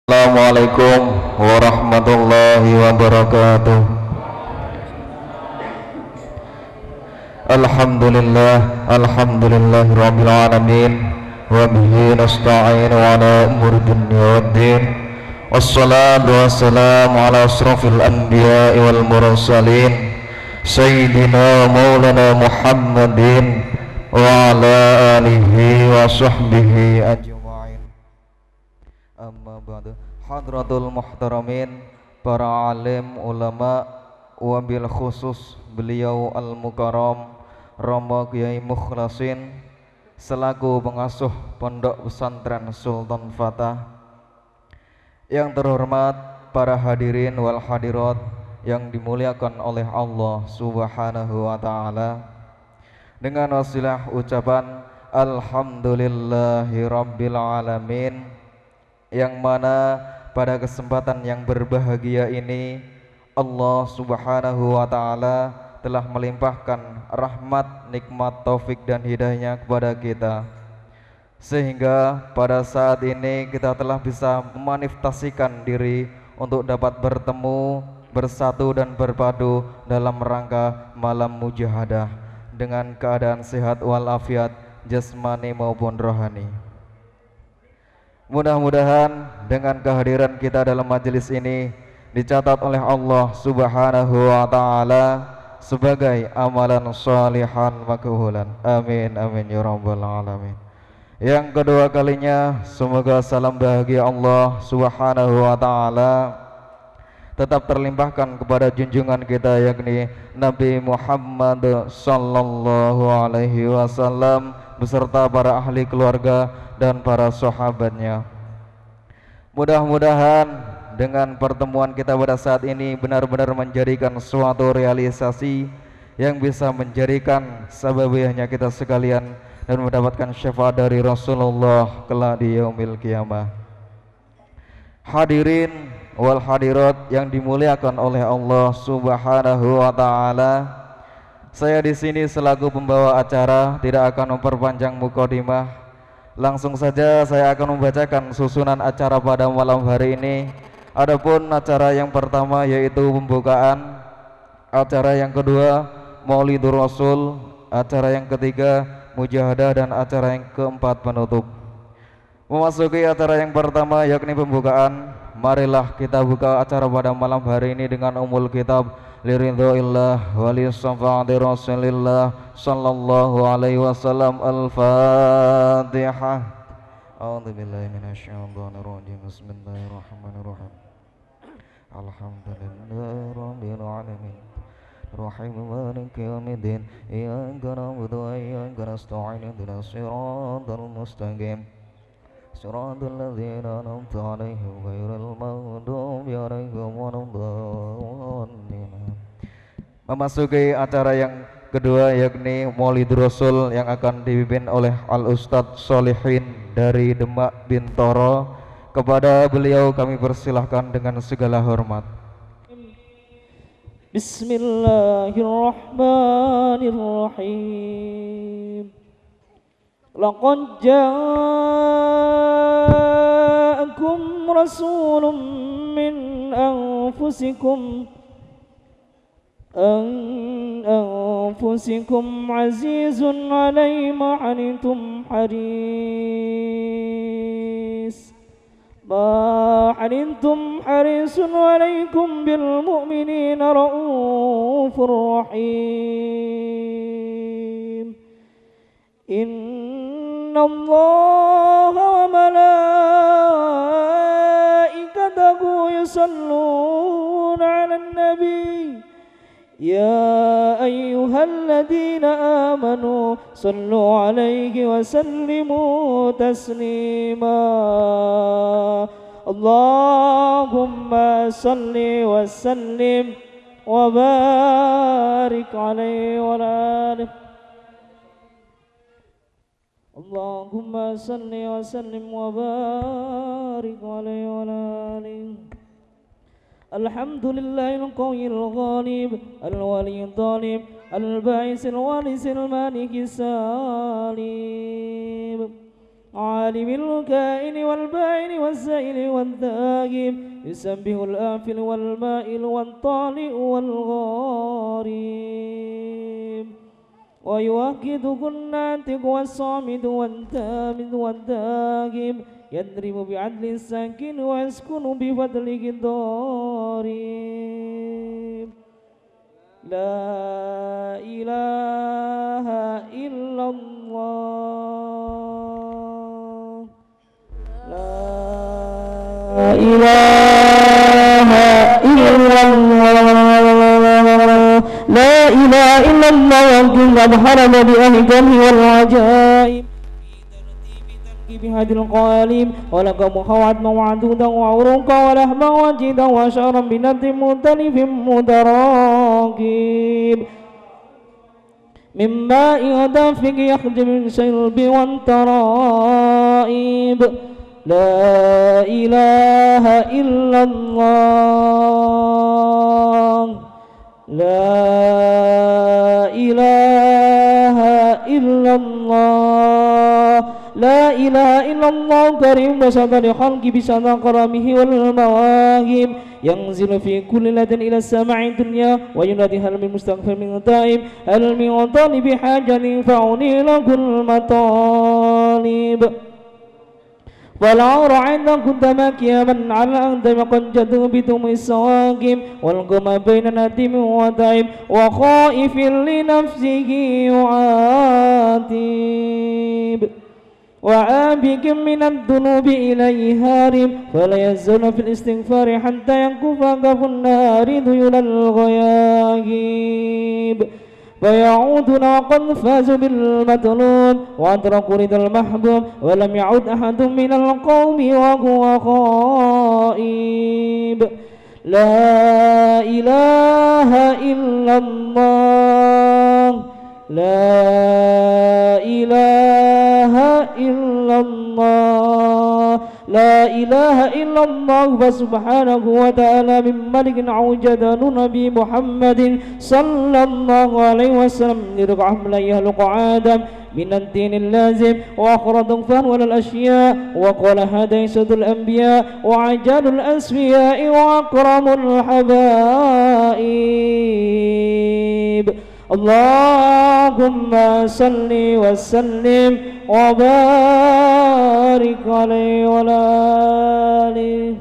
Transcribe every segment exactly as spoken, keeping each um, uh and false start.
Assalamualaikum warahmatullahi wabarakatuh. Alhamdulillah, alhamdulillahi rabbil alamin, wa bihi nasta'inu ala umuri dunya waddin. Wassalatu wassalamu ala asrafil anbiya'i wal mursalin, sayyidina maulana Muhammadin wa ala alihi wa sahbihi ajma'in. Amma ba'du. Hadratul muhtaramin, para alim ulama, wabil khusus beliau al-mukarram Rama Kiai Mukhlasin selaku pengasuh Pondok Pesantren Sultan Fatah. Yang terhormat para hadirin wal hadirat yang dimuliakan oleh Allah Subhanahu wa taala. Dengan wasilah ucapan alhamdulillahi rabbil alamin, yang mana pada kesempatan yang berbahagia ini Allah Subhanahu wa taala telah melimpahkan rahmat, nikmat, taufik dan hidayahnya kepada kita, sehingga pada saat ini kita telah bisa memanifestasikan diri untuk dapat bertemu, bersatu dan berpadu dalam rangka malam mujahadah dengan keadaan sehat walafiat jasmani maupun rohani. Mudah-mudahan dengan kehadiran kita dalam majelis ini dicatat oleh Allah Subhanahu wa taala sebagai amalan shalihan makbulan. Amin amin ya rabbal alamin. Yang kedua kalinya, semoga salam bahagia Allah Subhanahu wa taala tetap terlimpahkan kepada junjungan kita, yakni Nabi Muhammad sallallahu alaihi wasallam beserta para ahli keluarga dan para sahabatnya. Mudah-mudahan dengan pertemuan kita pada saat ini benar-benar menjadikan suatu realisasi yang bisa menjadikan sababiyahnya kita sekalian dan mendapatkan syafaat dari Rasulullah kelak di yaumil qiyamah. Hadirin wal hadirat yang dimuliakan oleh Allah Subhanahu wa taala, saya di sini selaku pembawa acara tidak akan memperpanjang mukadimah. Langsung saja saya akan membacakan susunan acara pada malam hari ini. Adapun acara yang pertama yaitu pembukaan, acara yang kedua Maulidur Rasul, acara yang ketiga mujahadah dan acara yang keempat penutup. Memasuki acara yang pertama yakni pembukaan, marilah kita buka acara pada malam hari ini dengan umul kitab liridhoillah wali syafaati rasulillah sallallahu alaihi wasallam. Al-Fatihah. A'udzubillahi minasyaitonir rajim. Bismillahirrahmanirrahim. Alhamdulillahi rabbil alamin, Rahim maliki yaumiddin, iyyaka na'budu wa iyyaka nasta'in, ihdinas siratal mustaqim, siratal ladzina an'amta 'alaihim ghairil maghdubi 'alaihim waladdallin. Memasuki acara yang kedua yakni Maulid Rasul yang akan dipimpin oleh Al-Ustadz Solihin dari Demak Bintoro. Kepada beliau kami persilahkan dengan segala hormat. Bismillahirrahmanirrahim. Laqad ja'akum rasulun min anfusikum an anfusikum azizun 'alaihi ma 'anittum haris ma 'anittum harisun 'alaikum bil mu'minina raufur rahim. Inna Allaha wa malaikatahu yusalluna 'alan nabi ya ayyuhalladzina amanu sallu 'alaihi wa sallimu taslima. Allahumma salli wa sallim wa barik 'alaihi wa alihi. Allahumma salli wa sallim wa barik 'alaihi wa alihi. Alhamdulillahil qawiyil ghalib, al-waliyil dhalim, al-ba'isil warisil malikis salim. العالم الكائن والبائن والسائل والدائم يسبح الآفل والمائل والطالئ والغارب ويوكد الناطق والصامد والتامد والداغم يضرب بعدل الساكن ويسكن بفضله الضارب لا إله إلا الله لا إله إلا الله لا إله إلا الله وكل أبحرم بأهجمه والعجائب بهذه القوالب ولقد خوات موعدودا وعروقا ولحما وجدا وشعرا بنبض مختلف متراكب من ماء دافق يخرج من شرب والترائب لا إله إلا الله لا إله إلا الله لا إله إلا الله كريم بصدر خلق بصدر كرمه والمواهب ينزل في كل ليلة إلى السماء الدنيا وينادي هل من مستغفر من تائب هل من طالب حاجة فأعني له المطالب ولا رعينا كنت ماكيا من على أنت قد جدوا بدم السواقم والقم بين ندم وتعب وخائف لنفسه يعاتب وعابك من الذنوب إليه هارب فلا يزال في الاستغفار حتى ينكف كف النار ذيول الغياهب فيعودنا قد فازوا بالمطلوب وأدركوا رضا المحبوب ولم يعد أحد من القوم وهو خائب لا إله إلا الله لا إله إلا الله لا إله إلا الله فسبحانه وتعالى من ملك عوجد نبي محمد صلى الله عليه وسلم لرقع لا يهلق آدم من الدين اللازم وأخرج فهو الأشياء وقال هذا يسد الأنبياء وعجل الأسفياء وأكرم الحبائب اللهم صل وسلم وبارك عليه وعلى آله.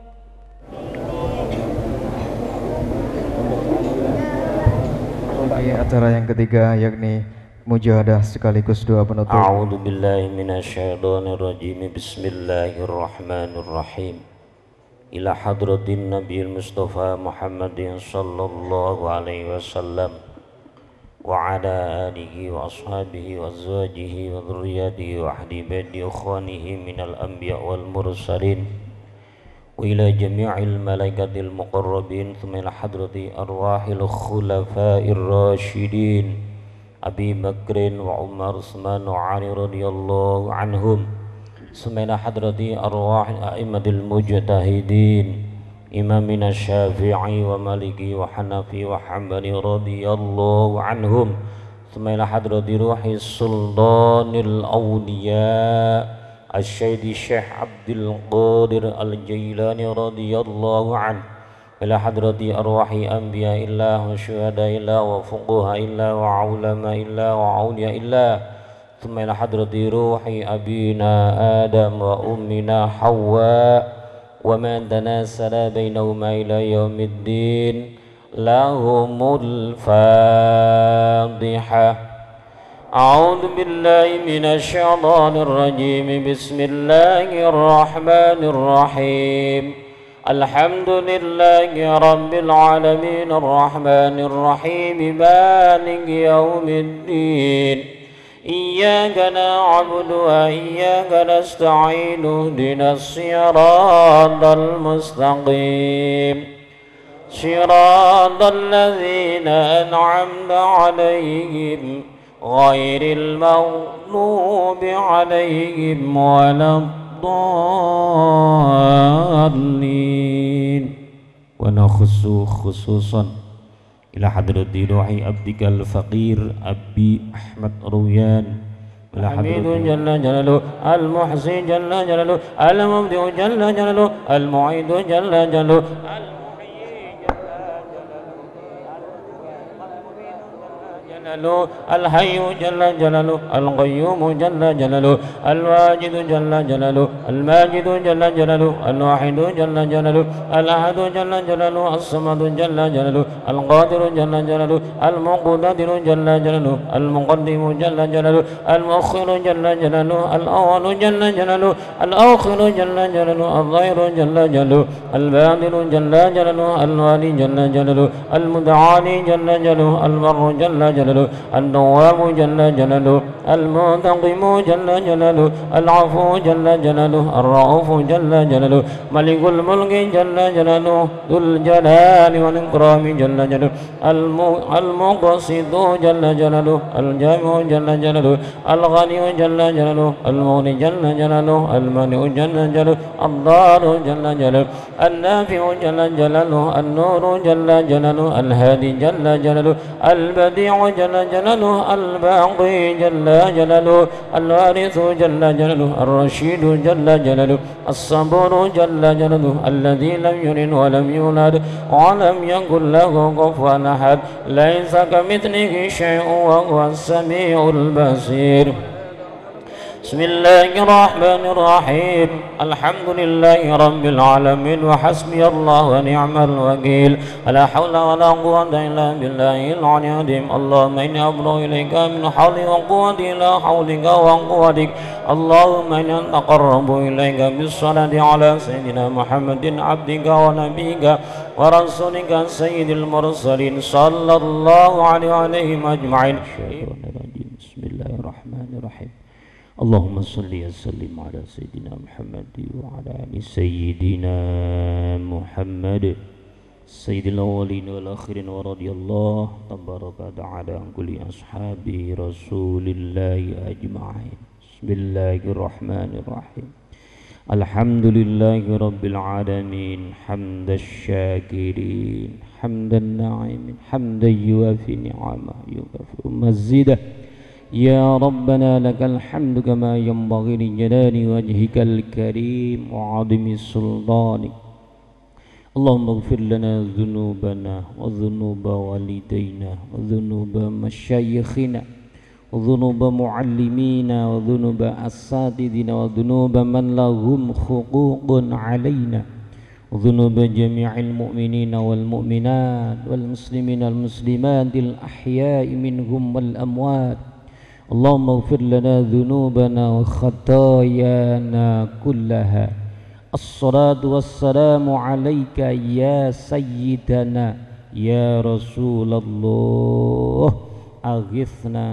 Acara yang ketiga yakni mujahadah sekaligus doa penutup. A'udzu billahi minasyaitonir rajim. Bismillahirrahmanirrahim. Ila hadratin Nabiyil Mustafa Muhammadin sallallahu alaihi wasallam wa ala alihi wa ashabihi wa azwajihi wa dhurriyyatihi wa ahli baiti ikhwanihi minal anbiya wal mursalin wa ila jami'il malaikatil muqarrabin thumma ila hadrati arwahil khulafa'ir rasyidin Abi Bakrin wa Umar Utsman wa Ali radhiyallahu anhum thumma ila hadrati arwahil a'immatil mujtahidin Imamina Syafi'i wa Maliki wa Hanafi wa Hanbali radhiyallahu anhum thumma ila hadrati ruhi sultanil awliya Asy-Syaikh Syekh Abdul Qadir Al-Jailani radhiyallahu anhu ila hadrati arwahi anbiya illah wa syuhada illah wa fuqaha illah wa ulama illah wa awliya illah thumma ila hadrati ruhi abina Adam wa ummina Hawa وما تناسل بينهما إلى يوم الدين لهم الفاتحة أعوذ بالله من الشيطان الرجيم بسم الله الرحمن الرحيم الحمد لله رب العالمين الرحمن الرحيم مالك يوم الدين إياك نعبد وإياك نستعين اهدنا الصراط المستقيم صراط الذين أنعمت عليهم غير المغضوب عليهم ولا الضالين ونخص خصوصا إلى حضرة روح عبدك الفقير أبي أحمد رويان الحميد جل جلاله المحسن جل جلاله المبدع جل جلاله المعيد جل جلاله الحي جل جلاله القيوم جل جلاله الواجد جل جلاله الماجد جل جلاله الواحد جل جلاله الأحد جل جلاله الصمد جل جلاله القادر جل جلاله المقتدر جل جلاله المقدم جل جلاله المؤخر جل جلاله الأول جل جلاله الآخر جل جلاله الظاهر جل جلاله الباطن جل جلاله الوالي جل جلاله المتعالي جل جلاله البر جل جلاله النواب جل جلاله المنتقم جل جلاله العفو جل جلاله الرؤوف جل جلاله ملك الملك جل جلاله ذو الجلال والإكرام جل جلاله المقسط جل جلاله الجامع جل جلاله الغني جل جلاله المغني جل جلاله المانع جل جلاله الضار جل جلاله النافع جل جلاله النور جل جلاله الهادي جل جلاله البديع جل جلاله الباقي جل جلاله الوارث جل جلاله الرشيد جل جلاله الصبور جل جلاله الذي لم يلد ولم يولد ولم يكن له كفوا أحد ليس كمثله شيء وهو السميع البصير. بسم الله الرحمن الرحيم الحمد لله رب العالمين وحسبي الله ونعم الوكيل ولا حول ولا قوة إلا بالله العلي العظيم. اللهم إني أبلغ إليك من حولي وقوتي إلى حولك وقوتك. اللهم إني أتقرب إليك بالصلاة على سيدنا محمد عبدك ونبيك ورسولك سيد المرسلين صلى الله عليه وعليهم أجمعين. بسم الله الرحمن الرحيم. اللهم صل وسلم على سيدنا محمد وعلى آل سيدنا محمد سيد الأولين والآخرين ورضي الله تبارك وتعالى عن كل أصحاب رسول الله أجمعين. بسم الله الرحمن الرحيم. الحمد لله رب العالمين حمد الشاكرين حمد الناعمين حمدا يوافي نعمه يكافئ مزيده. يا ربنا لك الحمد كما ينبغي لجلال وجهك الكريم وعظيم سلطانك. اللهم اغفر لنا ذنوبنا وذنوب والدينا وذنوب مشايخنا وذنوب معلمينا وذنوب أساتذتنا وذنوب من لهم حقوق علينا وذنوب جميع المؤمنين والمؤمنات والمسلمين والمسلمات الأحياء منهم والأموات. اللهم اغفر لنا ذنوبنا وخطايانا كلها. الصلاة والسلام عليك يا سيدنا يا رسول الله. أغثنا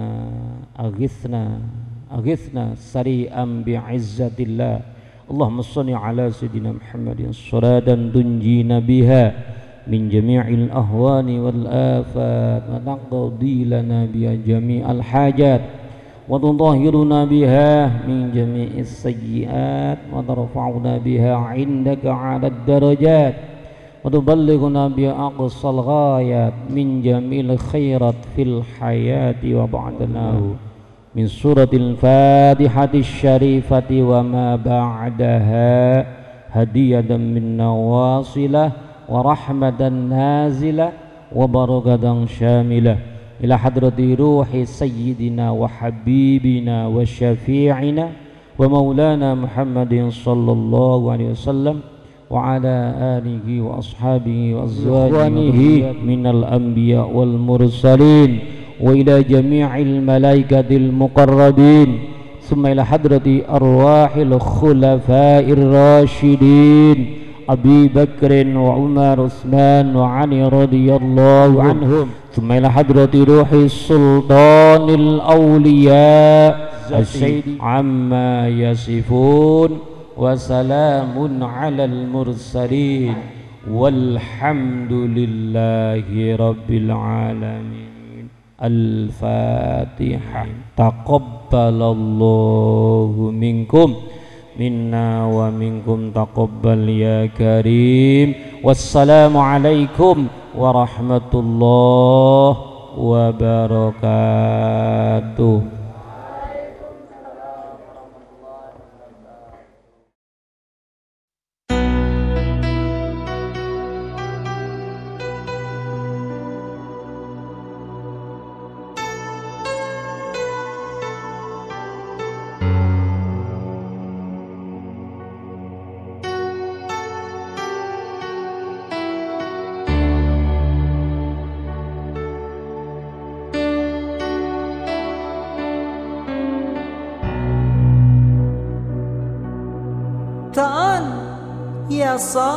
أغثنا أغثنا سريعا بعزة الله. اللهم صل على سيدنا محمد صلاة تنجينا بها من جميع الأهوال والآفات وتقضي لنا بها جميع الحاجات وتطهرنا بها من جميع السيئات وترفعنا بها عندك على الدرجات وتبلغنا بها أقصى الغايات من جميع الخيرات في الحياة وبعدنا من سورة الفاتحة الشريفة وما بعدها هدية منا واصلة ورحمة نازلة وبركة شاملة إلى حضرة روح سيدنا وحبيبنا وشفيعنا ومولانا محمد صلى الله عليه وسلم وعلى آله وأصحابه وأزواجه من الأنبياء والمرسلين وإلى جميع الملائكة المقربين ثم إلى حضرة أرواح الخلفاء الراشدين أبي بكر وعمر وعثمان وعلي رضي الله عنهم ثم إلى حضرة روح السلطان الأولياء السيد عما يصفون وسلام على المرسلين والحمد لله رب العالمين. الفاتحة. تقبل الله منكم منا ومنكم تقبل يا كريم. والسلام عليكم ورحمة الله وبركاته. يا صاح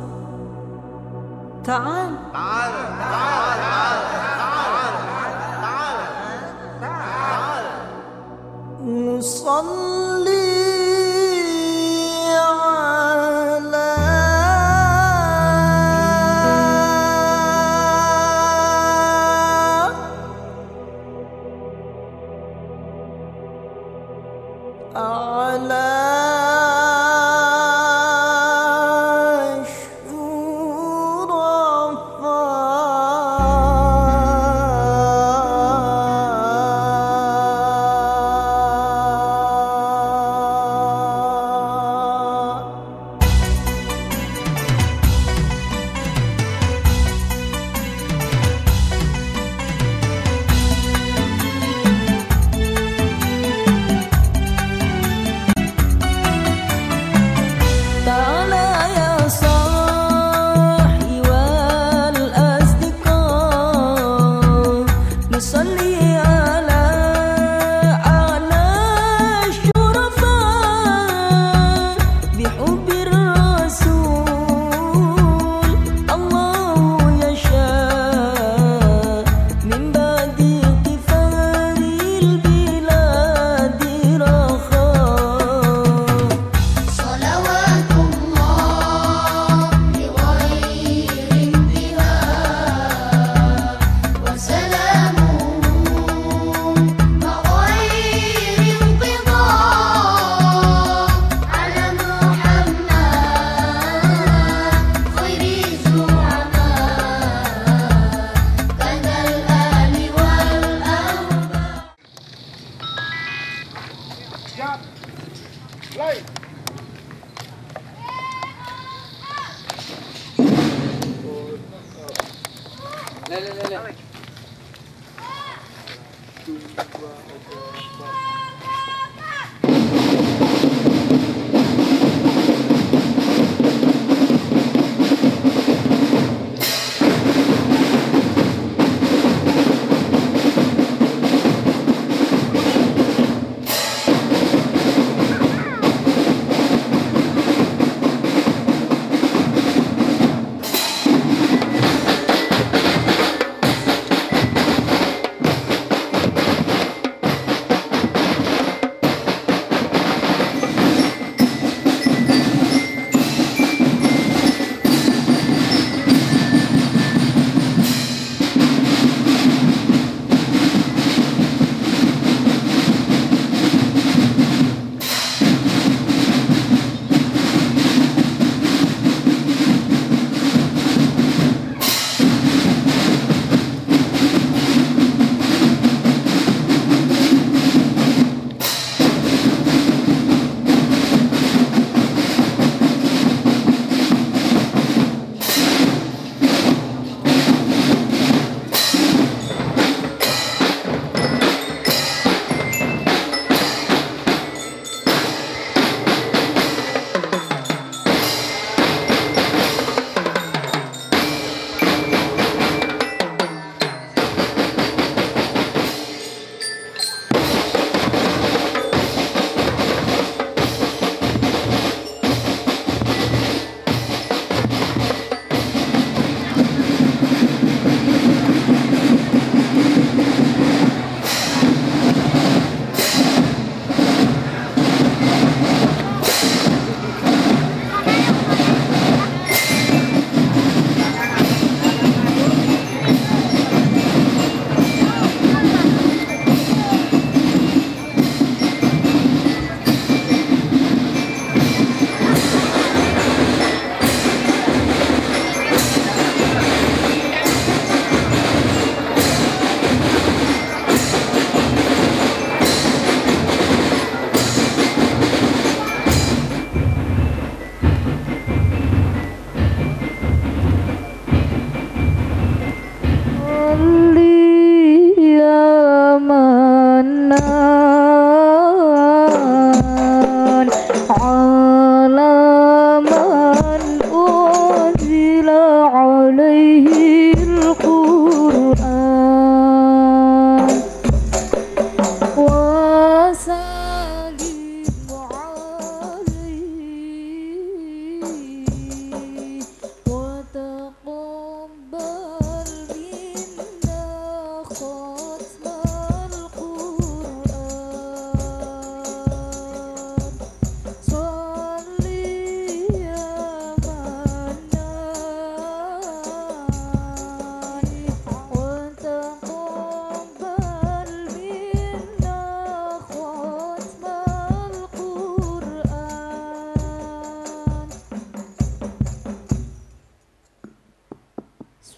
تعال تعال تعال تعال تعال تعال نصلي على على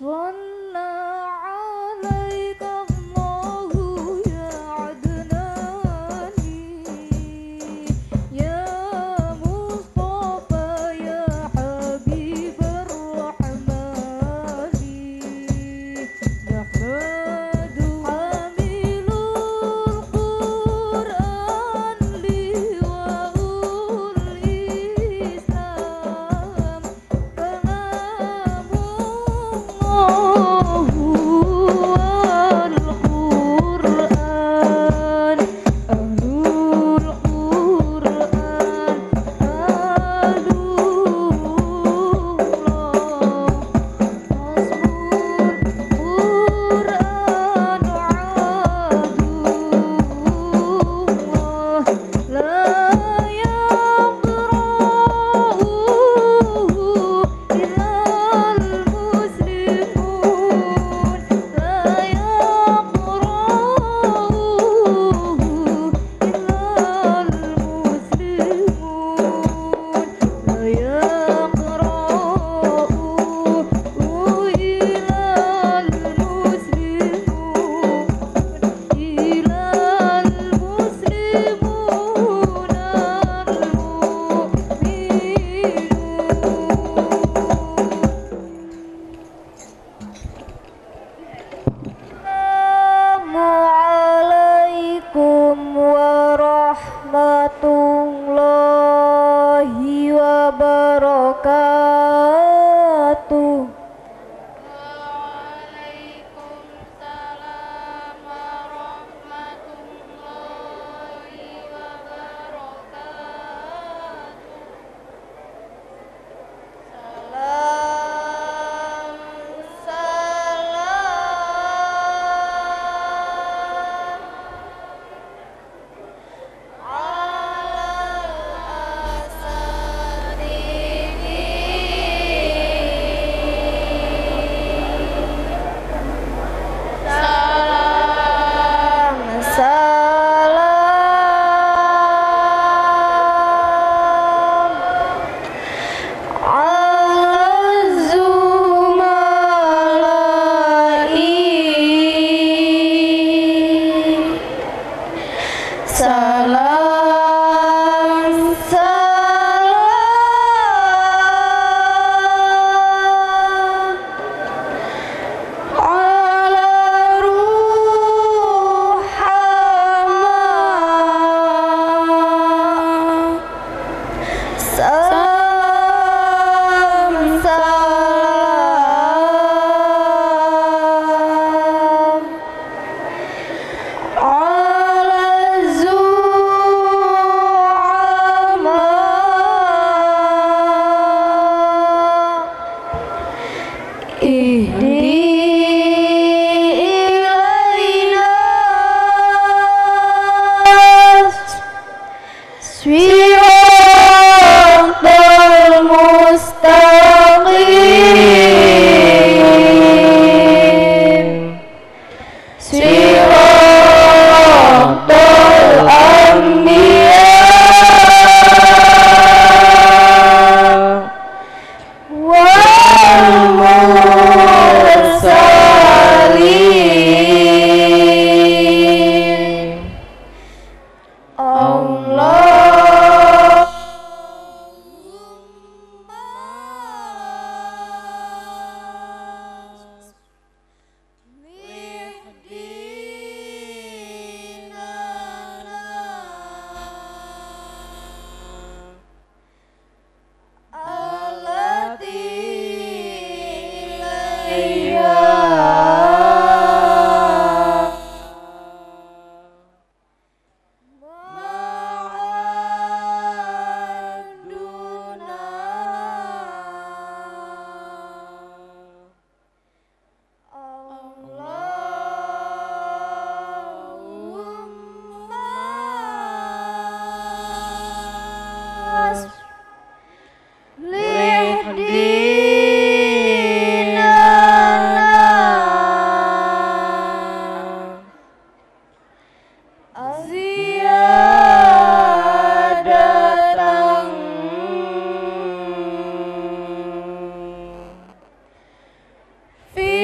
Fi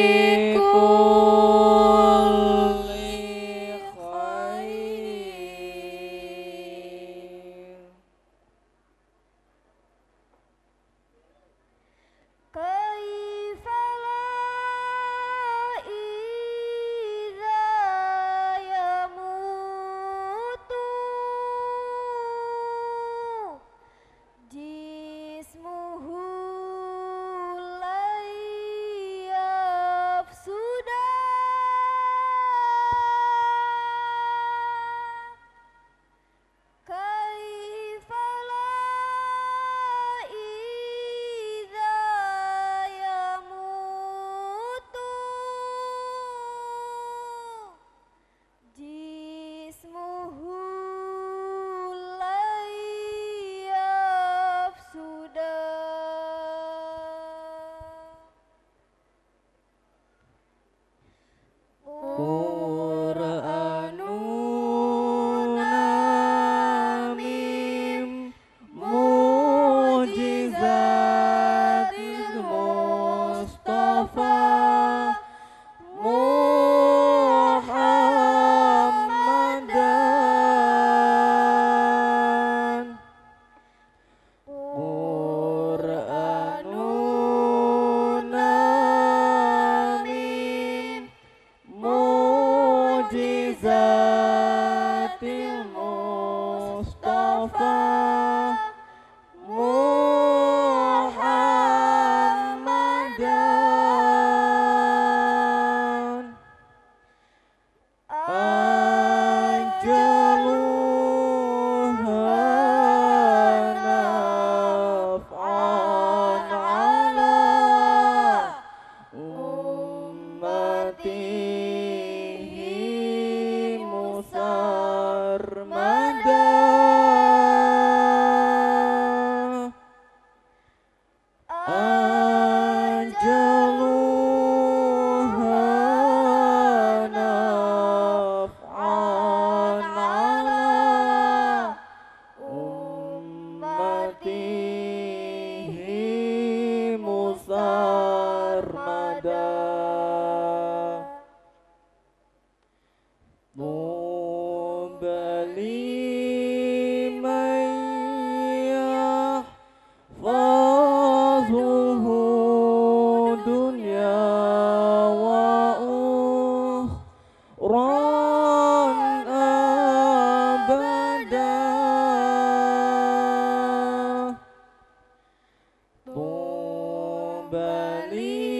bali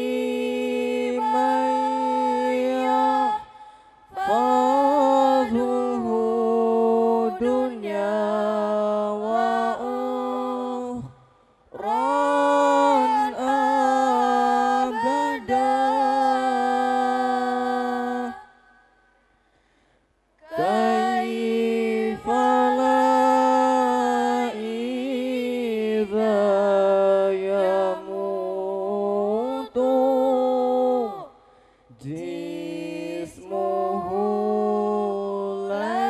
maya fadhuhu dunya wa ukhran abada kaifa la idza yamutu jismuhu la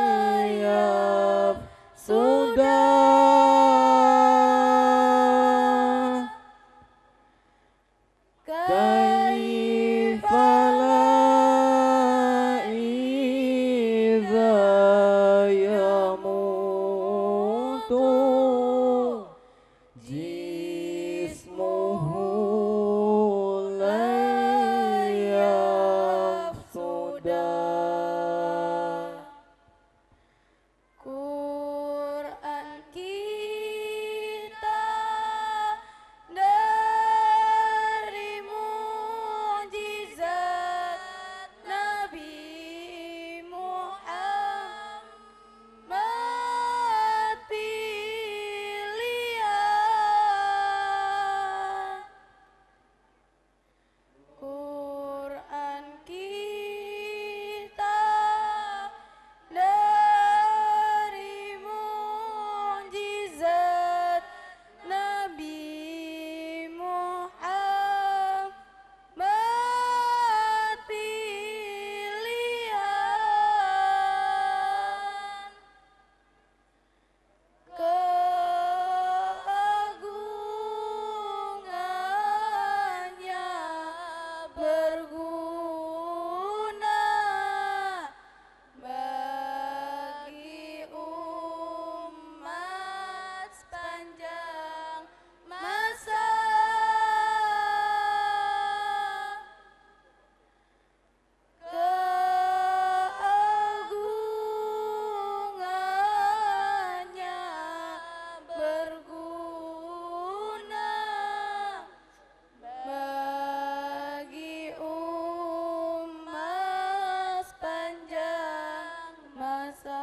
yafsudah kaifa la idza yamutu jismuhu la yafsudah. Quran kita dari mukjizat Nabi Muhammad pilihan. Quran kita dari mukjizat Nabi Muhammad pilihan. Keagungannya berguna bagi umat sepanjang masa. Keagungannya berguna bagi umat sepanjang masa.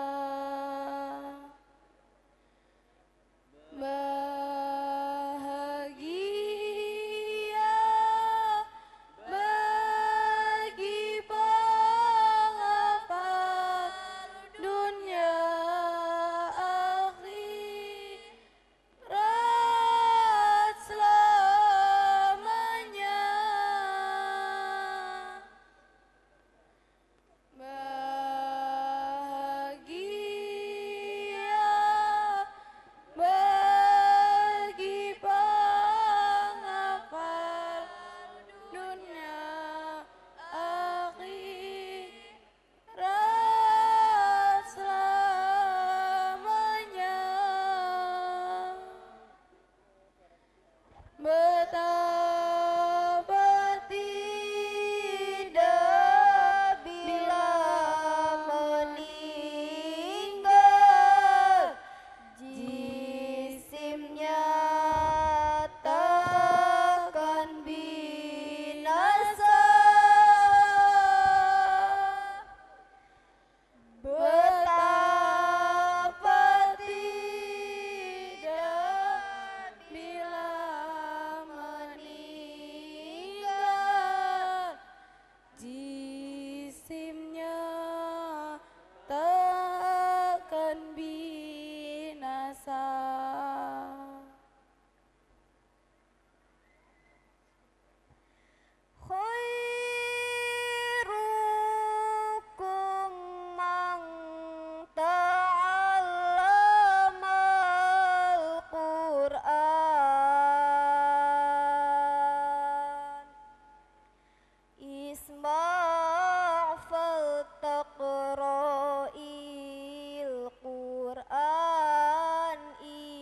Bahagia bagi penghafal dunia akhirat selamanya. Bahagia bagi penghafal dunia akhirat selamanya. Betapa tidak bila meninggal jisimnya takkan binasa. Betapa tidak bila meninggal jisimnya takkan binasa. Khairukum man ta'allama al-Qur'an. Isma' faltaqra'il Qur'an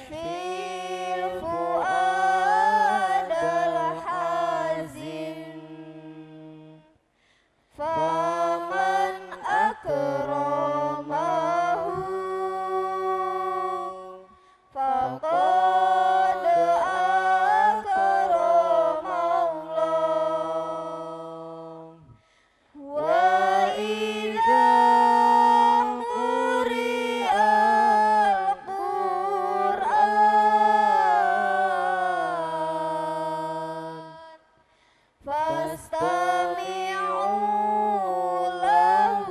الفؤاد الحزين فمن أكرمه فقد أكرم الله وإذا قرئ القرآن فاستمعوا له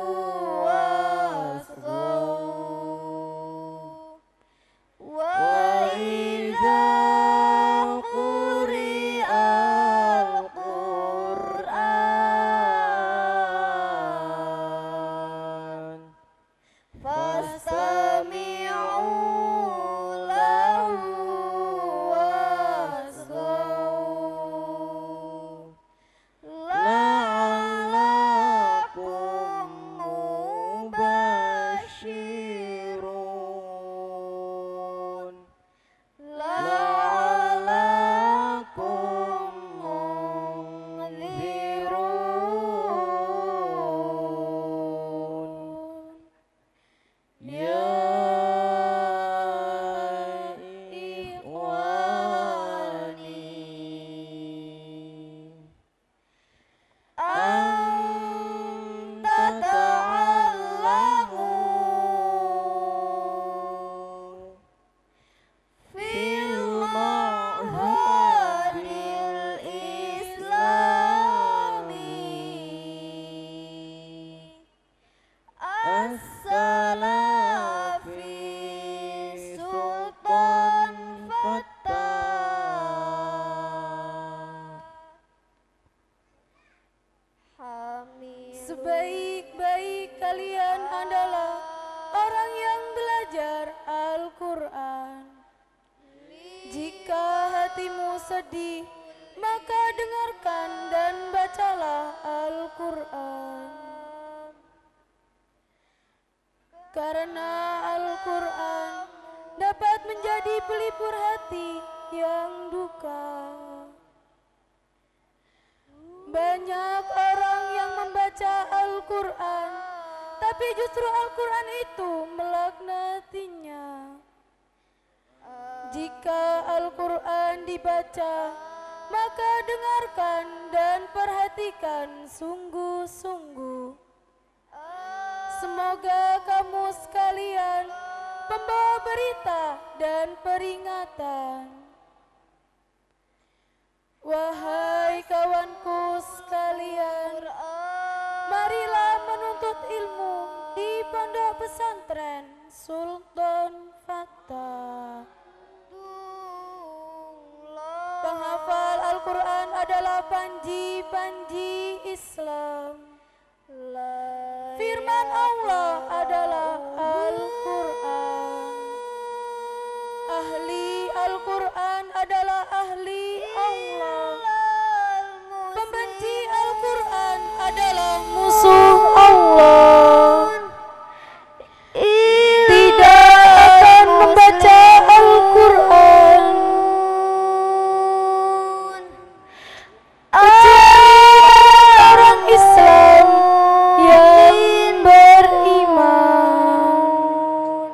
واصغوا وإذا قرئ القرآن فاستمعوا له واصغوا لعلكم مبشرون لعلكم منذرون يا إخواني أن تتعلموا في المعهد الإسلامي السلفي سلطان فتاح Sebaik-baik kalian adalah orang yang belajar Al-Quran. Jika hatimu sedih, maka dengarkan dan bacalah Al-Quran. Karena Al-Quran dapat menjadi pelipur hati yang duka. Banyak orang yang membaca Al-Quran, tapi justru Al-Quran itu melaknatinya. Jika Al-Quran dibaca, maka dengarkan dan perhatikan sungguh-sungguh. Semoga kamu sekalian pembawa berita dan peringatan. Wahai kawanku sekalian, marilah menuntut ilmu di pondok pesantren Sultan Fatah. Penghafal Al-Quran adalah panji-panji Islam. Firman Allah adalah Al-Quran. Ahli Al-Quran adalah ahli Allah. Pembenci Al-Quran adalah musuh Allah. Tidak akan membaca Al-Quran kecuali orang Islam yang beriman.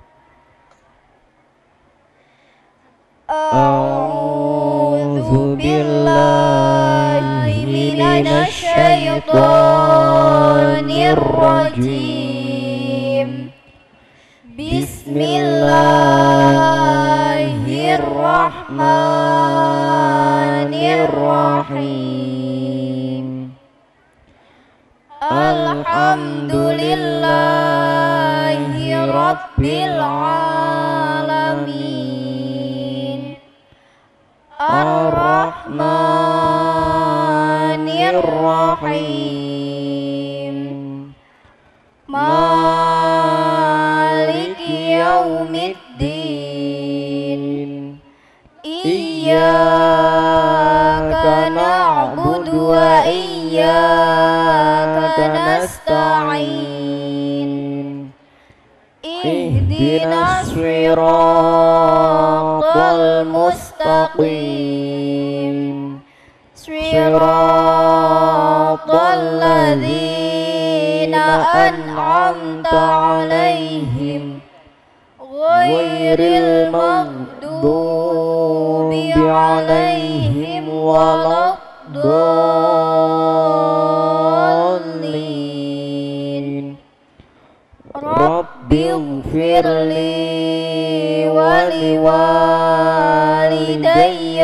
A'udzu billahi minasy syaithanir rajim. Bismillahirrahmanirrahim. Alhamdulillahi rabbil alamin. Ar-Rahmanir-Rahim. Maliki yaumiddin. Iyyaka na'budu wa iyyaka nasta'in. Ihdinas الصراط المستقيم صراط الذين أنعمت عليهم غير المغضوب عليهم ولا الضالين رب اغفر لي ولوالدي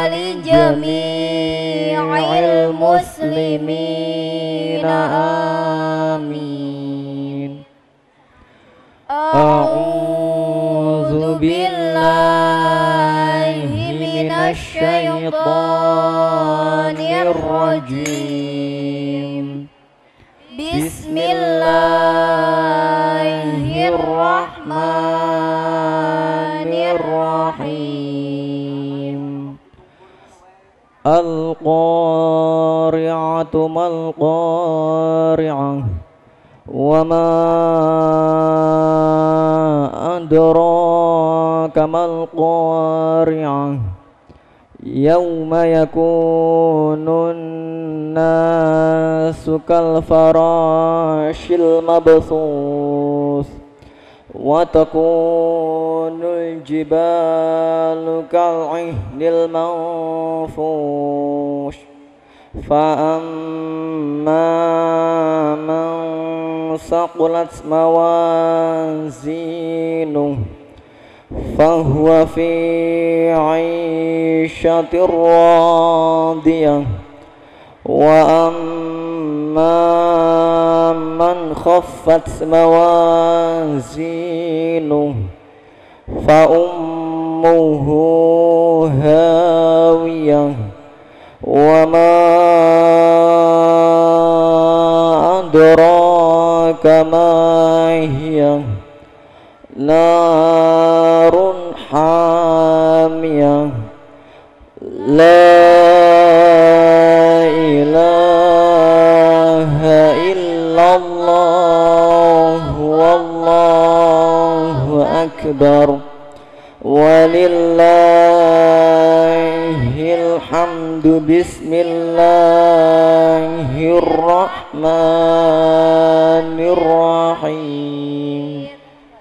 ولجميع المسلمين آمين. أعوذ بالله من الشيطان الرجيم بسم الله الرحمن الرحيم القارعة ما القارعة وما أدراك ما القارعة يوم يكون الناس كالفراش المبثوث وتكون الجبال كالعهن المنفوش فأما من ثقلت موازينه فهو في عيشة راضية وأما من خفت موازينه فأمه هاوية وما أدراك ما هي نار حامية لا إله إلا الله والله أكبر ولله الحمد بسم الله الرحمن الرحيم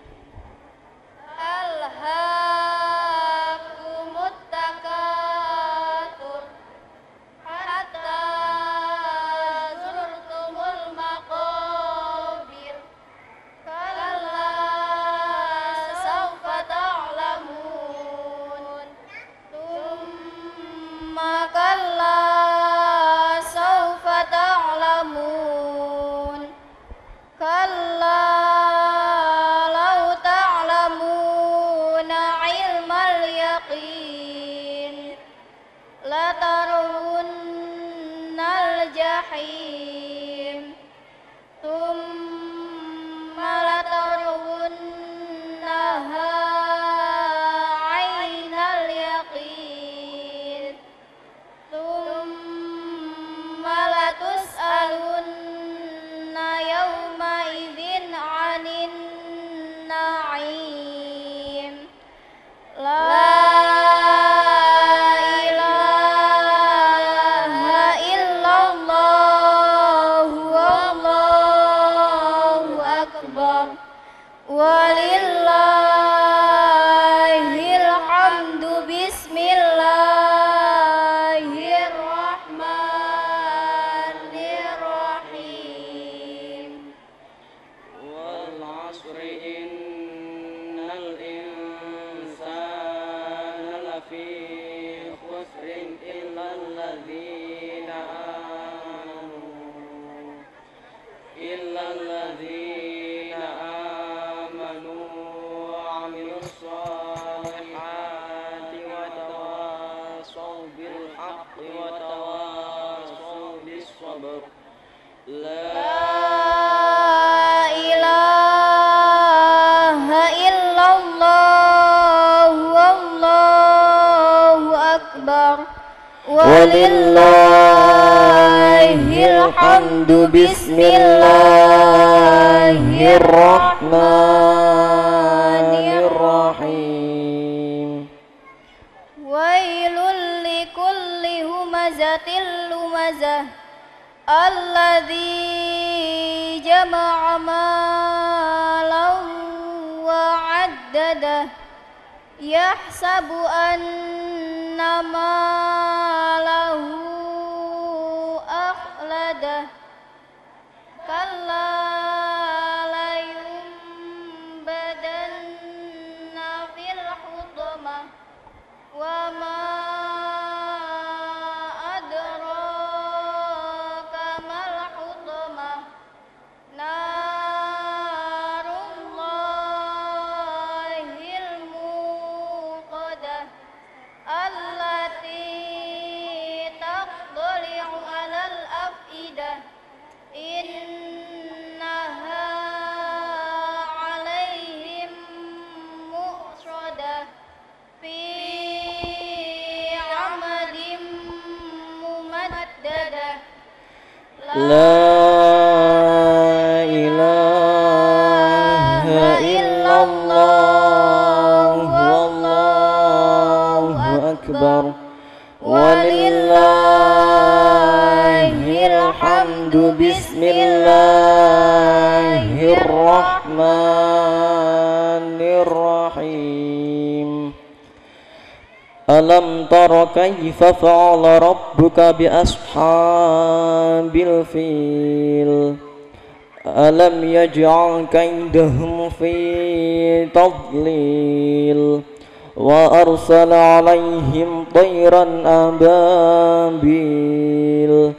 Walillahilhamdu bismillahirrahmanirrahim. humazatil lumazah alladzi jama'a malan wa 'addadah yahsabu anna malahu akhladah kalla la yumbadanna fil hutamah wa ma adraka mal hutamah narullahil muqadah allati taqdali'u 'alal afidah innaha 'alaihim mu'sadah fi 'amadin mumaddadah La ilaha illallah wallahu akbar walillahil hamdu bismillahirrahmanirrahim Alam tara kaifa fa'ala rabbuka bi ashabil fil Alam yaj'al kaidahum fi tadlil wa arsala 'alaihim tayran ababil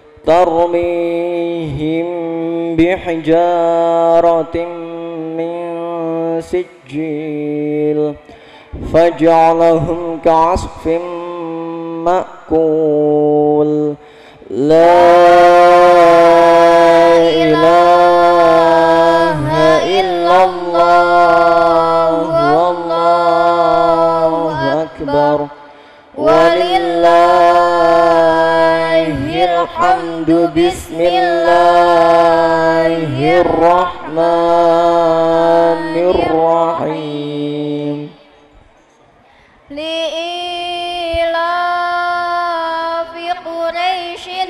tarmihim bihijaratin min sijil faj'alahum ka'asfin ma'kul La ilaha illallah wallahu akbar walillahil hamdu bismillahirrahmanirrahim li'ilafi quraisyin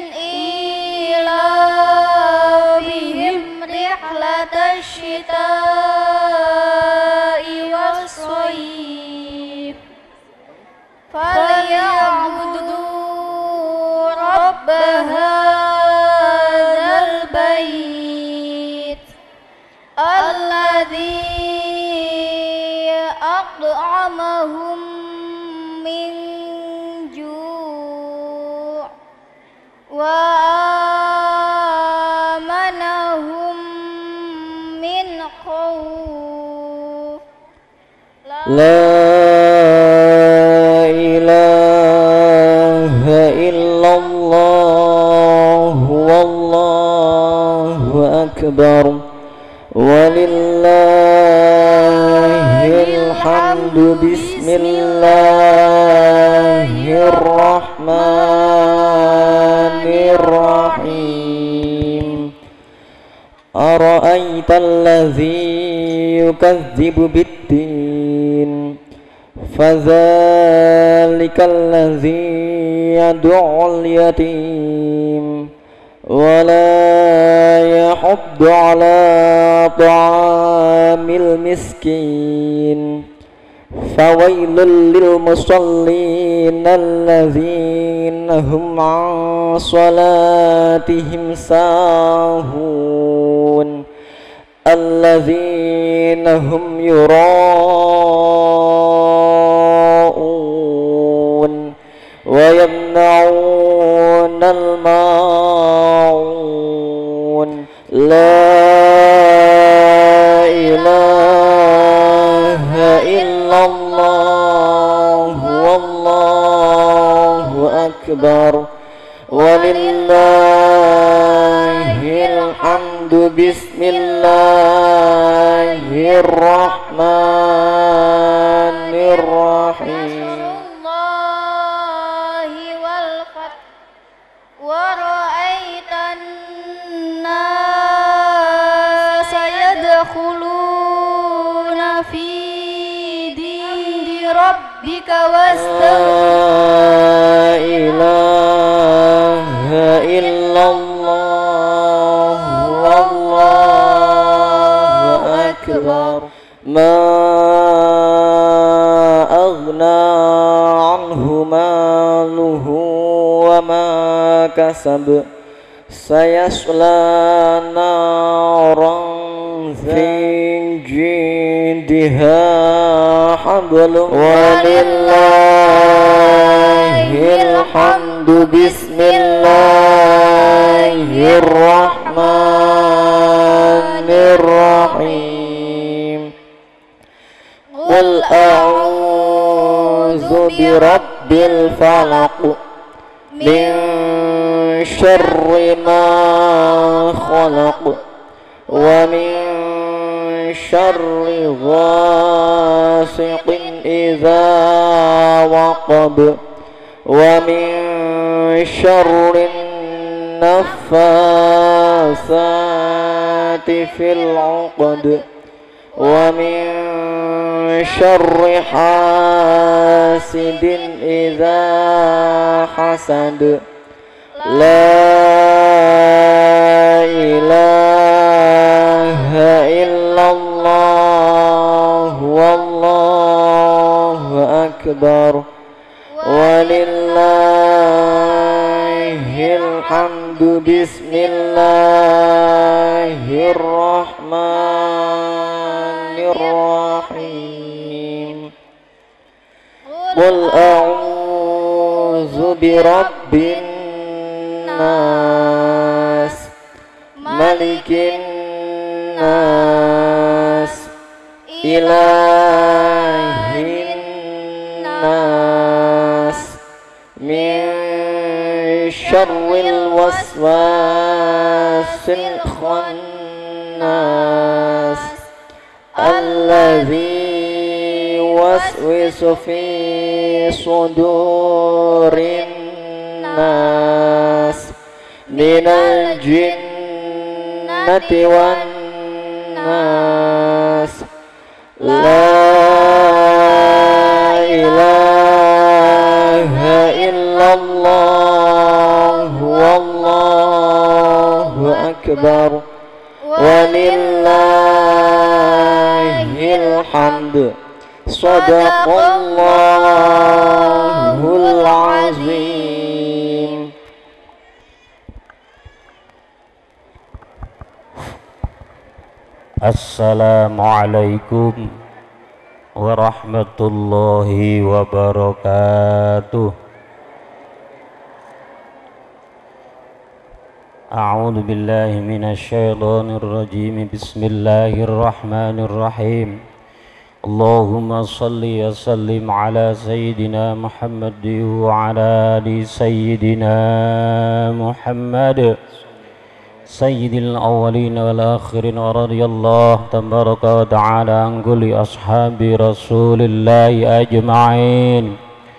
ilafihim rihlatash shita'i was-shayf falyabudu rabb hadzal bait alladzi at'amahum min ju' wa amanahum min khawf La ilaha illallah wallahu akbar walillahil hamdu bismillahirrahmanirrahim Ara'aita alladhi yukadzibu bid-din fadzalika alladhi yad'ul yatim wa la yahuddu ala ta'amil miskin fawailul lil musallin alladzina hum 'an salatihim sahun alladzina hum yura'un wa yamna'una al-ma'un la ilaha illallah wallahu akbar walillahil hamdu bismillahirrahmanirrahim Nasrullahi wal fath wa ra'aitan nasa yadkhuluna fi dini rabbika wastaghfir La ilaha عنه ماله وما كسب سيصلى نارا في جيدها حبل ولله الحمد بسم الله الرحمن الرحيم قل أعوذ برب الفلق من شر ما خلق ومن شر غاسق إذا وقب ومن شر النفاثات في العقد ومن شر حاسد إذا حسد لا إله إلا الله والله أكبر ولله الحمد بسم الله الرحمن الرحيم قل أعوذ برب الناس ملك الناس إله الناس من شر الوسواس الخناس الذي يوسوس في صدور الناس من الجنة والناس لا إله إلا الله والله أكبر ولله الحمد صدق الله العظيم. Assalamualaikum warahmatullahi wabarakatuh. A'udzu billahi minasy syaithanir rajim. Bismillahirrahmanirrahim. Allahumma shalli wa sallim ala sayyidina Muhammad wa ala ali sayyidina Muhammad sayyidil awwalin wal akhirin wa radiyallahu tabaraka wa ta'ala an kulli ashabi rasulillahi ajma'in.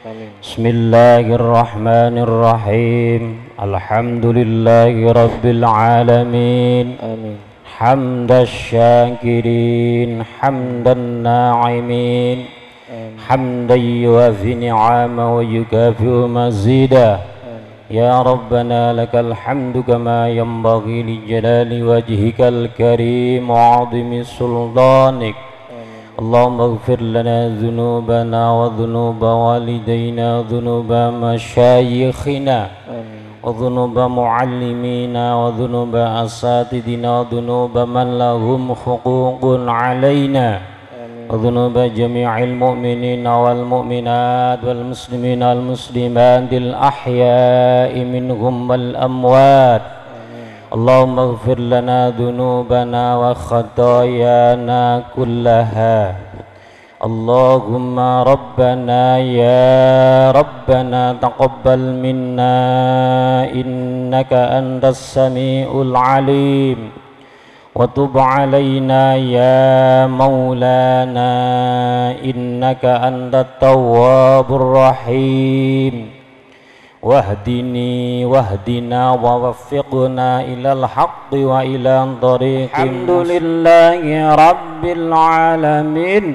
Bismillahirrahmanirrahim. Alhamdulillahi rabbil alamin. Amin. Hamdas syakirin hamdan na'imin hamdan yuwafi ni'ama wa yukafi'u mazida. Ya Rabbana lakal hamdu kama yanbaghi li jalali wajhikal karim wa 'azimi sultanik. Allahumma ighfir lana dhunubana wa dhunuba walidayna wa dhunuba masyayikhina wa dhunuba muallimina wa dhunuba asatidina wa dhunuba man lahum huququn alaina wa dhunuba jami'il mu'minina wal mu'minat wal muslimina wal muslimatil ahya'i minhum wal amwat. Allahumma ighfir lana dhunubana wa khatayana kullaha. Allahumma rabbana ya rabbana taqabbal minna innaka antas sami'ul alim wa tub alaina ya maulana innaka antat tawwabur rahim. Wahdini wahdina wa waffiqna ilal haqqi wa ila tariqin. Alhamdulillahi rabbil alamin.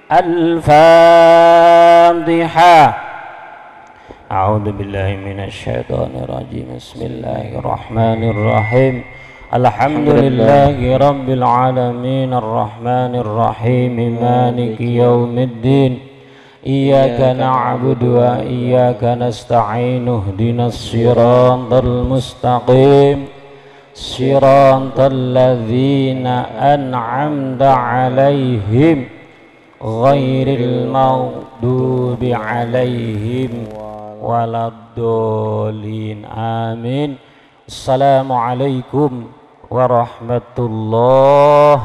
Al-Fatiha. A'udzu billahi minasy syaithanir rajim. Bismillahirrahmanirrahim. Alhamdulillahi rabbil alamin arrahmanir rahim maliki yaumiddin. إياك نعبد وإياك نستعين اهدنا الصراط المستقيم صراط الذين أنعمت عليهم غير المغضوب عليهم ولا الضالين آمين. Assalamualaikum warahmatullahi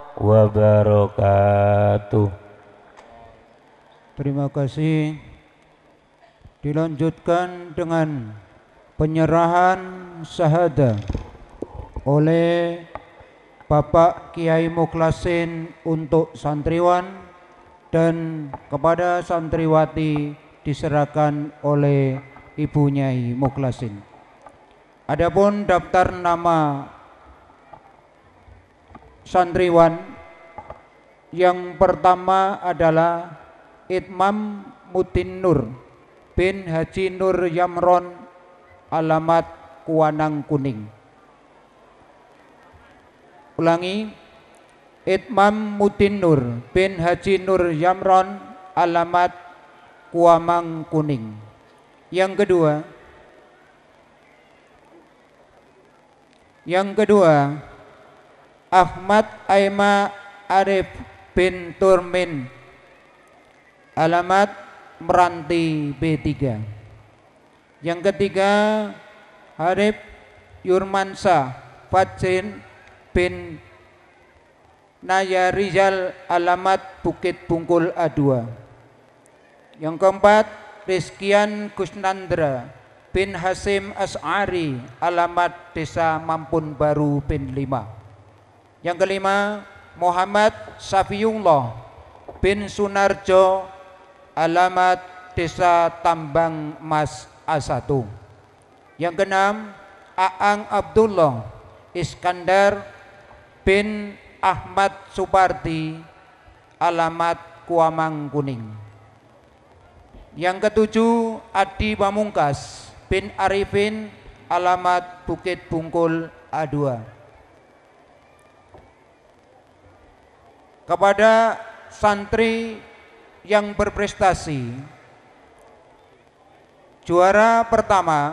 wabarakatuh. Terima kasih. Dilanjutkan dengan penyerahan syahadah oleh Bapak Kiai Mukhlasin untuk santriwan, dan kepada santriwati diserahkan oleh Ibu Nyai Mukhlasin. Adapun daftar nama santriwan yang pertama adalah Itmam Mutin Nur bin Haji Nur Yamron, alamat Kuanang Kuning. Ulangi, Itmam Mutin Nur bin Haji Nur Yamron, alamat Kuamang Kuning. Yang kedua, yang kedua Ahmad Aima Arif bin Turmin, alamat Meranti B tiga. Yang ketiga Arif Yurmansa Fajrin bin Naya Rizal, alamat Bukit Bungkul A dua. Yang keempat Rizkian Kusnandra bin Hasim As'ari, alamat Desa Mampun Baru bin lima. Yang kelima Muhammad Safiullah bin Sunarjo, alamat Desa Tambang Mas A satu. Yang keenam Aang Abdullah Iskandar bin Ahmad Supardi, alamat Kuamang Kuning. Yang ketujuh Adi Pamungkas bin Arifin, alamat Bukit Bungkul A dua. Kepada santri yang berprestasi, juara pertama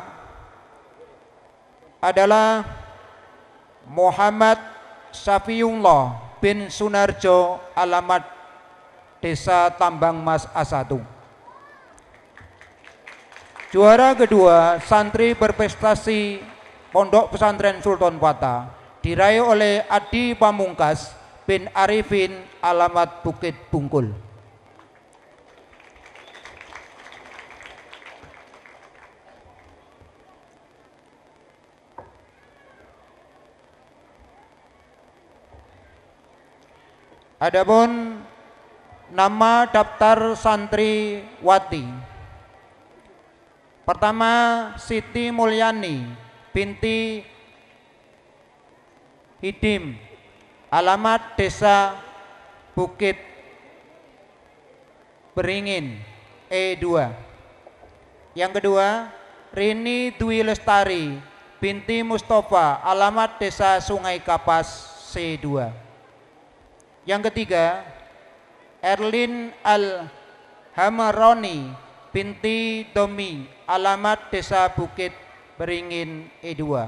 adalah Muhammad Safiullah bin Sunarjo, alamat Desa Tambang Mas A satu. Juara kedua, santri berprestasi Pondok Pesantren Sultan Fata, diraih oleh Adi Pamungkas bin Arifin, alamat Bukit Bungkul. Adapun nama daftar santriwati, pertama Siti Mulyani binti Hidim, alamat Desa Bukit Beringin E dua. Yang kedua Rini Dwi Lestari binti Mustafa, alamat Desa Sungai Kapas C dua. Yang ketiga Erlin Al Hamaroni binti Domi, alamat Desa Bukit Beringin E dua.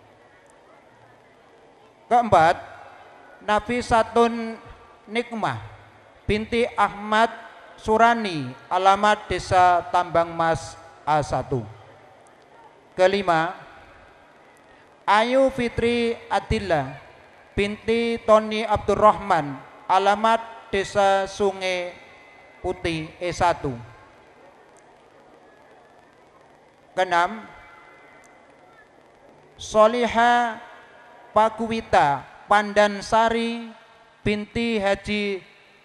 Keempat Nafisatun Nikmah binti Ahmad Surani, alamat Desa Tambang Mas A satu. Kelima Ayu Fitri Adillah binti Tony Abdurrahman, alamat Desa Sungai Putih E satu. Keenam Soliha Pakuwita Pandansari binti Haji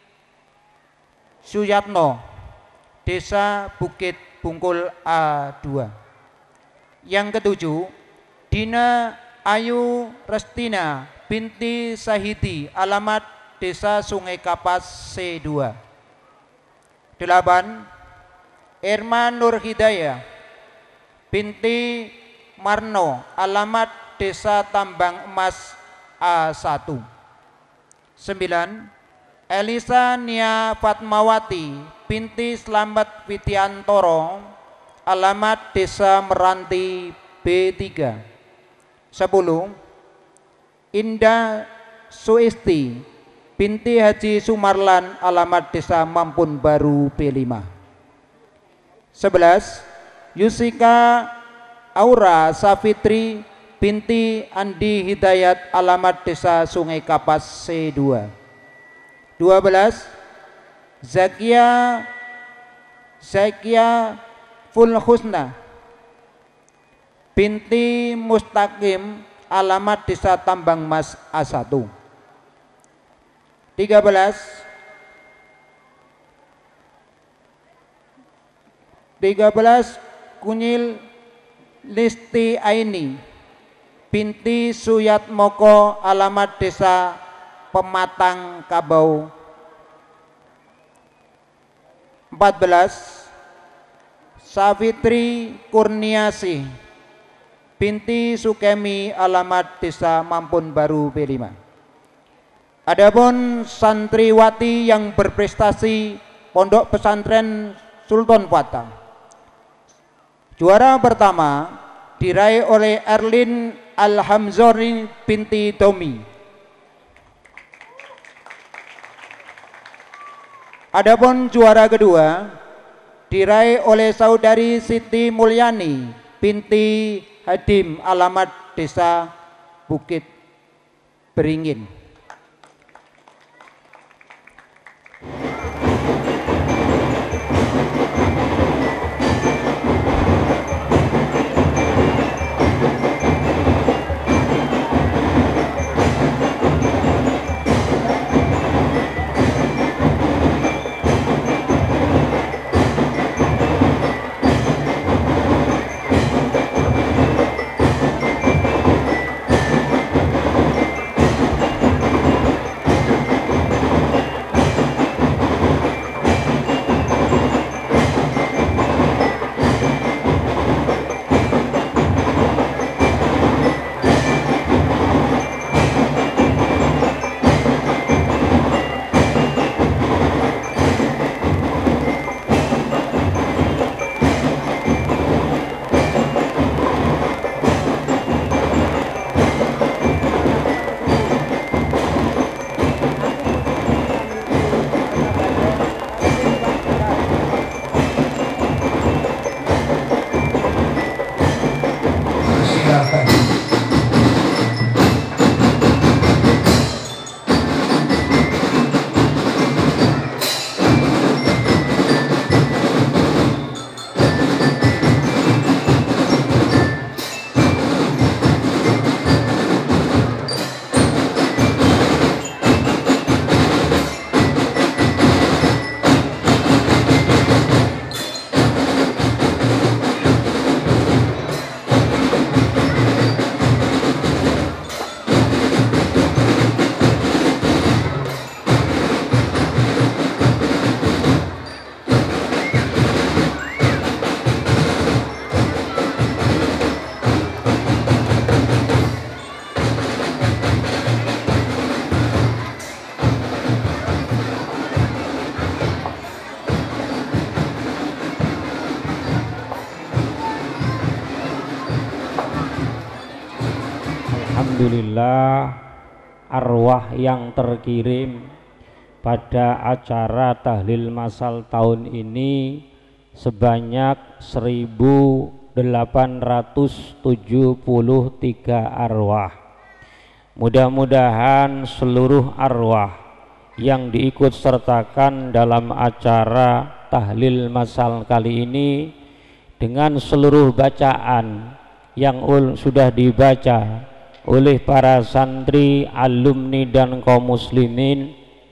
Suyatno, Desa Bukit Bungkul A dua. Yang ketujuh Dina Ayu Restina binti Sahidi, alamat Desa Sungai Kapas C dua. Delapan Irma Nur Hidayah binti Marno, alamat Desa Tambang Emas A satu. Sembilan Elisa Nia Fatmawati binti Slamet Widiantoro, alamat Desa Meranti B tiga. Sepuluh, Indah Suisti binti Haji Sumarlan, alamat Desa Mampun Baru B lima. Sebelas, Yusika Aura Safitri binti Andi Hidayat, alamat Desa Sungai Kapas C dua. Dua belas, Zakia Zakia Fulhusna binti Mustaqim, alamat Desa Tambang Mas A satu. Tiga belas, tiga belas Kunyil Listi Aini binti Suyat Moko, alamat Desa Pematang Kabau. Empat belas, Savitri Kurniasi binti Sukemi, alamat Desa Mampun Baru B lima. Adapun santriwati yang berprestasi Pondok Pesantren Sultan Fatah, juara pertama diraih oleh Erlin Alhamzori binti Domi. Adapun juara kedua diraih oleh saudari Siti Mulyani binti Hadim, alamat Desa Bukit Beringin. Alhamdulillah, arwah yang terkirim pada acara tahlil masal tahun ini sebanyak seribu delapan ratus tujuh puluh tiga arwah. Mudah-mudahan seluruh arwah yang diikut sertakan dalam acara tahlil masal kali ini dengan seluruh bacaan yang sudah dibaca oleh para santri, alumni dan kaum muslimin.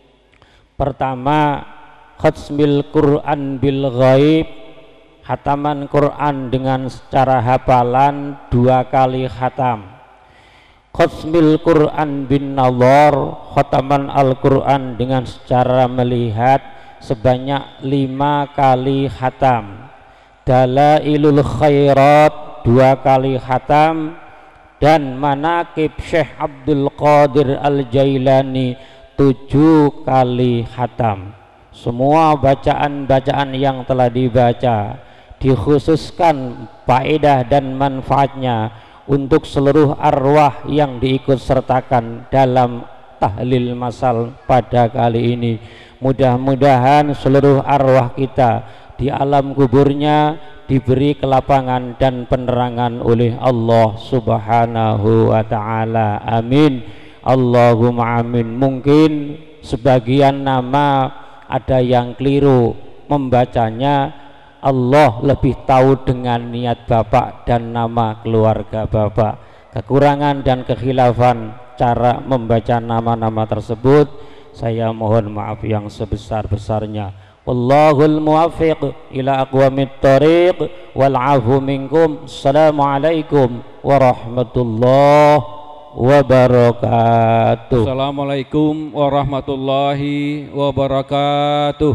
Pertama, khatmil Quran bil ghaib, hataman Quran dengan secara hafalan dua kali khatam. Khatmil Quran bin nazar, khataman Al-Quran dengan secara melihat sebanyak lima kali khatam. Dalailul khairat dua kali khatam, dan manaqib Syekh Abdul Qadir Al-Jailani tujuh kali khatam. semua bacaan-bacaan yang telah dibaca, dikhususkan faedah dan manfaatnya untuk seluruh arwah yang diikut sertakan dalam tahlil masal pada kali ini. Mudah-mudahan seluruh arwah kita di alam kuburnya diberi kelapangan dan penerangan oleh Allah Subhanahu wa ta'ala. Amin, Allahumma amin. Mungkin sebagian nama ada yang keliru membacanya, Allah lebih tahu dengan niat Bapak dan nama keluarga Bapak. Kekurangan dan kekhilafan cara membaca nama-nama tersebut, saya mohon maaf yang sebesar-besarnya. Wallahul muwaffiq ila aqwamit thariq wal afu minkum. Assalamualaikum warahmatullahi wabarakatuh. Assalamualaikum warahmatullahi wabarakatuh.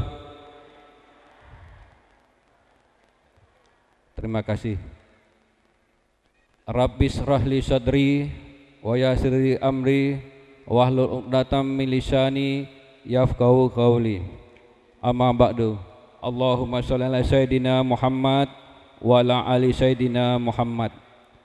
Terima kasih. Rabbis rahli sadri wa yassirli amri wahlul 'uqdatam min lisani yafqahu qawli. Amma ba'du. Allahumma shalli ala sayyidina Muhammad wa ala ali sayyidina Muhammad.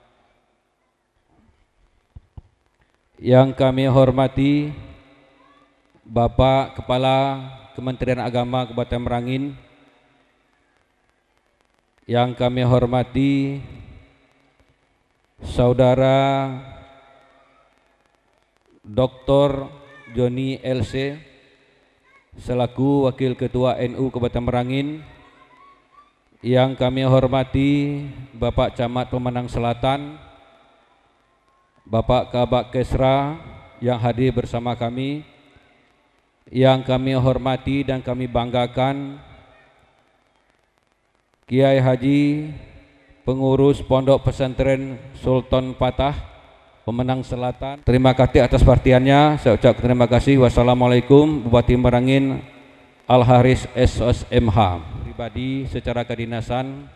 Yang kami hormati Bapak Kepala Kementerian Agama Kabupaten Merangin, yang kami hormati Saudara Doktor Joni L C selaku Wakil Ketua N U Kabupaten Merangin, yang kami hormati Bapak Camat Pemenang Selatan, Bapak Kabak Kesra yang hadir bersama kami, yang kami hormati dan kami banggakan Kiai Haji Pengurus Pondok Pesantren Sultan Patah Pemenang Selatan. Terima kasih atas perhatiannya. Saya ucapkan terima kasih. Wassalamualaikum. Bupati Merangin Al Haris S S M H. Pribadi secara kedinasan,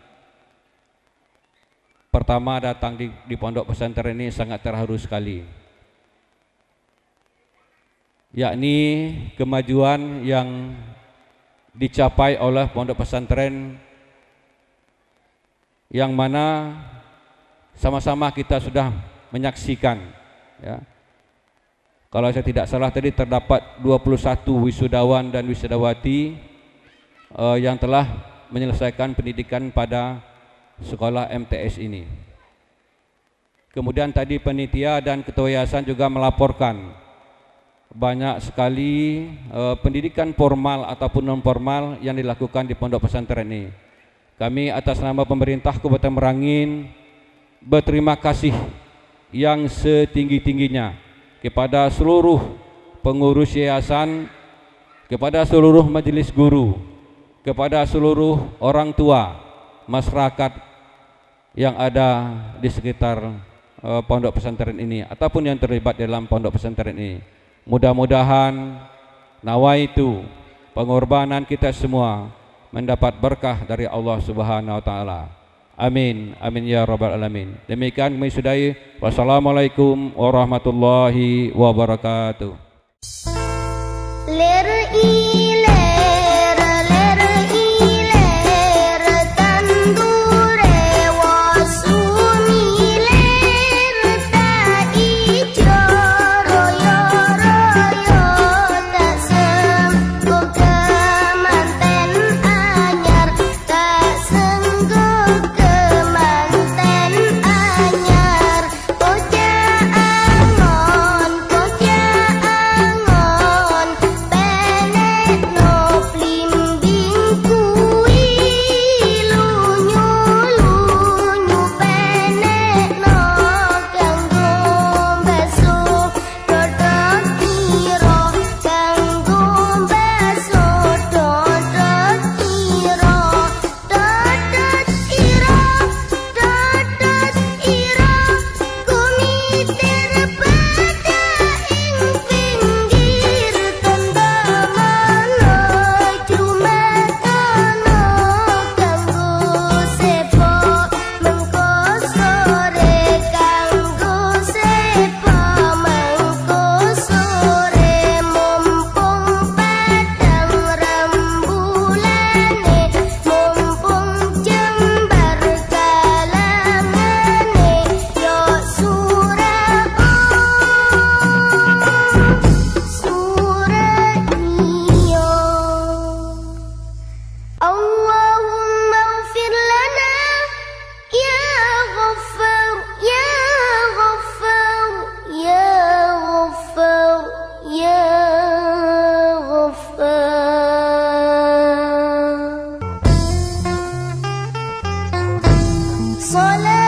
pertama datang di, di pondok pesantren ini sangat terharu sekali, yakni kemajuan yang dicapai oleh pondok pesantren yang mana sama-sama kita sudah menyaksikan, ya. Kalau saya tidak salah tadi terdapat dua puluh satu wisudawan dan wisudawati uh, yang telah menyelesaikan pendidikan pada sekolah M T S ini. Kemudian tadi panitia dan ketua yayasan juga melaporkan banyak sekali uh, pendidikan formal ataupun non formal yang dilakukan di pondok pesantren ini. Kami atas nama pemerintah Kabupaten Merangin berterima kasih yang setinggi-tingginya kepada seluruh pengurus yayasan, kepada seluruh majelis guru, kepada seluruh orang tua, masyarakat yang ada di sekitar uh, pondok pesantren ini ataupun yang terlibat dalam pondok pesantren ini. Mudah-mudahan nawaitu pengorbanan kita semua mendapat berkah dari Allah Subhanahu wa taala. Amin, amin ya rabbal alamin. Demikian kami sudahi. Wassalamualaikum warahmatullahi wabarakatuh. Ler iler ler iler tanggure wasuni ler ta ijo royo royo tak senggo kemanten anyar tak senggo kemanten anyar koja angon koja angon صلاة